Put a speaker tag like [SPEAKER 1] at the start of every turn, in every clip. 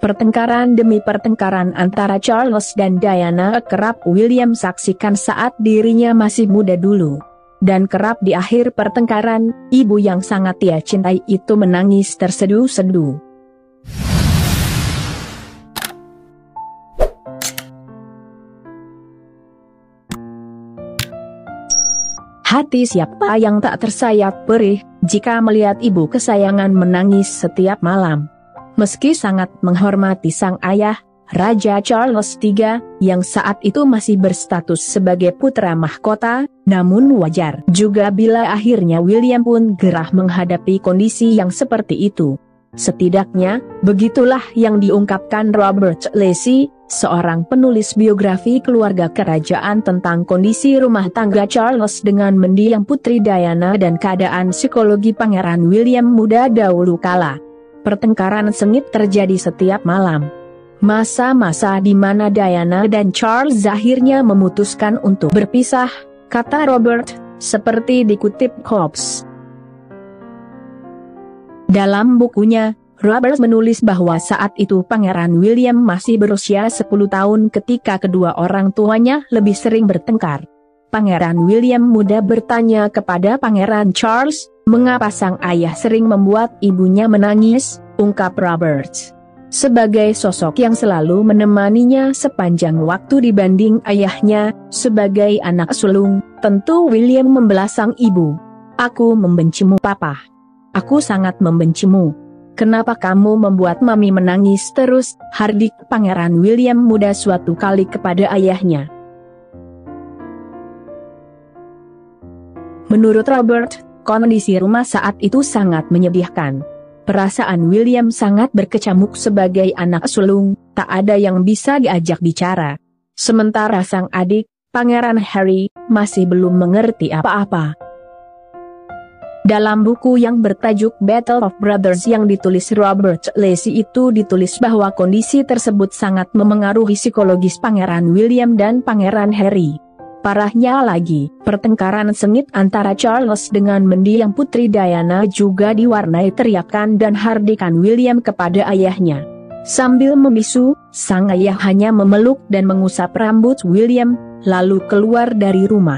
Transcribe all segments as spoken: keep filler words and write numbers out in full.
[SPEAKER 1] Pertengkaran demi pertengkaran antara Charles dan Diana kerap William saksikan saat dirinya masih muda dulu. Dan kerap di akhir pertengkaran, ibu yang sangat ia cintai itu menangis terseduh-seduh. Hati siapa yang tak tersayat perih jika melihat ibu kesayangan menangis setiap malam. Meski sangat menghormati sang ayah, Raja Charles ketiga, yang saat itu masih berstatus sebagai putra mahkota, namun wajar juga bila akhirnya William pun gerah menghadapi kondisi yang seperti itu. Setidaknya, begitulah yang diungkapkan Robert Lacy, seorang penulis biografi keluarga kerajaan tentang kondisi rumah tangga Charles dengan mendiang Putri Diana dan keadaan psikologi Pangeran William muda dahulu kala. Pertengkaran sengit terjadi setiap malam. Masa-masa di mana Diana dan Charles akhirnya memutuskan untuk berpisah, kata Robert, seperti dikutip Forbes. Dalam bukunya, Robert menulis bahwa saat itu Pangeran William masih berusia sepuluh tahun ketika kedua orang tuanya lebih sering bertengkar. Pangeran William muda bertanya kepada Pangeran Charles, mengapa sang ayah sering membuat ibunya menangis, ungkap Robert. Sebagai sosok yang selalu menemaninya sepanjang waktu dibanding ayahnya, sebagai anak sulung, tentu William membelasang ibu. Aku membencimu papa. Aku sangat membencimu. Kenapa kamu membuat mami menangis terus, hardik Pangeran William muda suatu kali kepada ayahnya. Menurut Robert, kondisi rumah saat itu sangat menyedihkan. Perasaan William sangat berkecamuk sebagai anak sulung, tak ada yang bisa diajak bicara. Sementara sang adik, Pangeran Harry, masih belum mengerti apa-apa. Dalam buku yang bertajuk Battle of Brothers yang ditulis Robert Lacy itu ditulis bahwa kondisi tersebut sangat memengaruhi psikologis Pangeran William dan Pangeran Harry. Parahnya lagi, pertengkaran sengit antara Charles dengan mendiang Putri Diana juga diwarnai teriakan dan hardikan William kepada ayahnya. Sambil membisu, sang ayah hanya memeluk dan mengusap rambut William, lalu keluar dari rumah.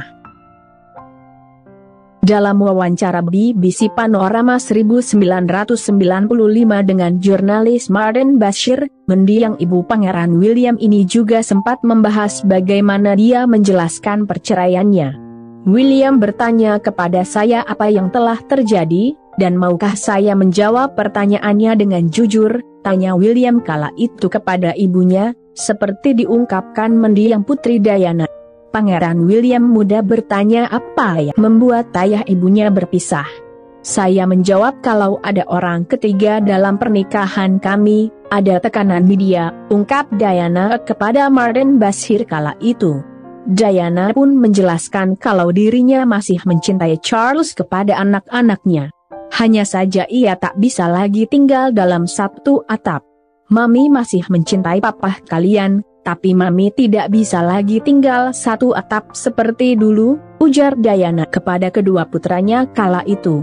[SPEAKER 1] Dalam wawancara B B C Panorama seribu sembilan ratus sembilan puluh lima dengan jurnalis Martin Bashir, mendiang ibu Pangeran William ini juga sempat membahas bagaimana dia menjelaskan perceraiannya. William bertanya kepada saya apa yang telah terjadi, dan maukah saya menjawab pertanyaannya dengan jujur, tanya William kala itu kepada ibunya, seperti diungkapkan mendiang Putri Diana. Pangeran William muda bertanya apa yang membuat ayah ibunya berpisah. Saya menjawab kalau ada orang ketiga dalam pernikahan kami, ada tekanan media, ungkap Diana kepada Martin Bashir kala itu. Diana pun menjelaskan kalau dirinya masih mencintai Charles kepada anak-anaknya. Hanya saja ia tak bisa lagi tinggal dalam satu atap. Mami masih mencintai papa kalian, tapi mami tidak bisa lagi tinggal satu atap seperti dulu, ujar Diana kepada kedua putranya kala itu.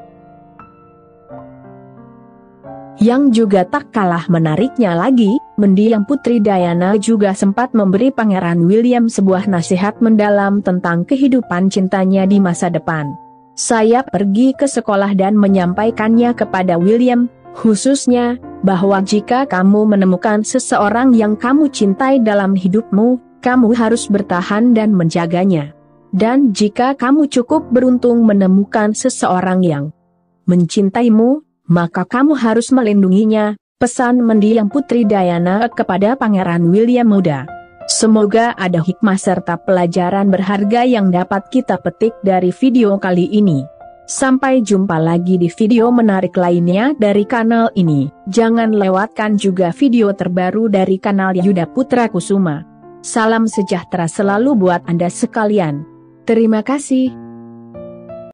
[SPEAKER 1] Yang juga tak kalah menariknya lagi, mendiang Putri Diana juga sempat memberi Pangeran William sebuah nasihat mendalam tentang kehidupan cintanya di masa depan. Saya pergi ke sekolah dan menyampaikannya kepada William, khususnya, bahwa jika kamu menemukan seseorang yang kamu cintai dalam hidupmu, kamu harus bertahan dan menjaganya. Dan jika kamu cukup beruntung menemukan seseorang yang mencintaimu, maka kamu harus melindunginya, pesan mendiang Putri Diana kepada Pangeran William muda. Semoga ada hikmah serta pelajaran berharga yang dapat kita petik dari video kali ini. Sampai jumpa lagi di video menarik lainnya dari kanal ini. Jangan lewatkan juga video terbaru dari kanal Yuda Putra Kusuma. Salam sejahtera selalu buat Anda sekalian. Terima kasih.